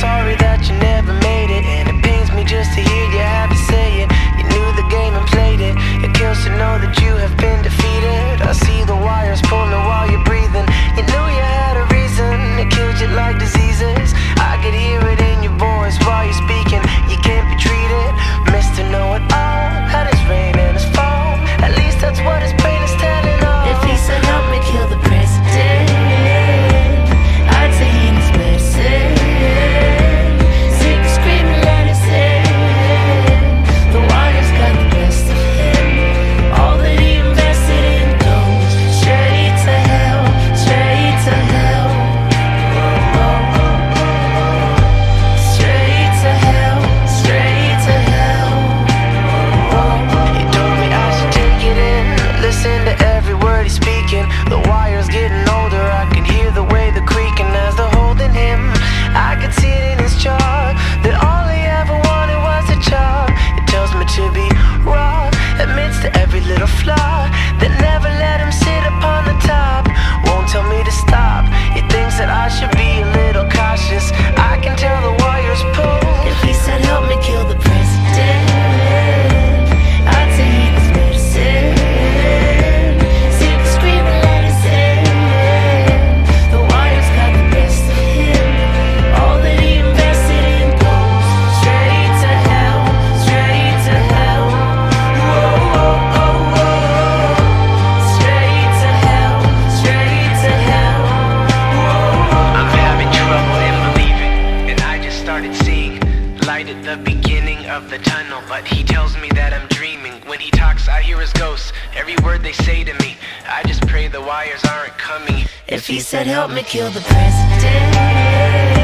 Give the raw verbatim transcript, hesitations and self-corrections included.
sorry that you never made it, and it pains me just to hear you have to say it. You knew the game and played it. It kills to know that you have been defeated. I see the wires pulling while you're breathing. You knew you had a reason. It killed you like diseases. I could hear it in your voice while you're speaking. You can't be treated, Mister Know-It-All. Had his rain and his fall. At least that's what his brain is telling all. If he said help me kill the president, I'd say he needs medicine. Sick of screaming, let us in. The wires got the best of him. All that he invested in goes straight to hell, straight to hell. Straight to hell, straight to hell. He told me I should take it in, listen to every word he's speaking. The wire's getting older, I can hear the way they're creaking as they're holding him. I could see it in his jaw that all he ever wanted was a job. It tells me to be raw, admits to every little flaw, that never let him sit upon the top. Won't tell me to stop. He thinks that I should be a little cautious. I can tell the wires pull. If he said help me kill the president, I'd say he needs medicine. Sick of screaming, let us in. The wires got the best of him. All that he invested in goes straight to hell, straight to hell. Whoa, whoa, whoa, whoa. Straight to hell, straight to hell. Whoa. I'm having trouble in believing, and I just started seeing light at the beginning of the tunnel. But he tells me that I'm dreaming. When he talks, I hear his ghost. Every word they say to me, I just pray the wires aren't coming. If he said help me kill the president,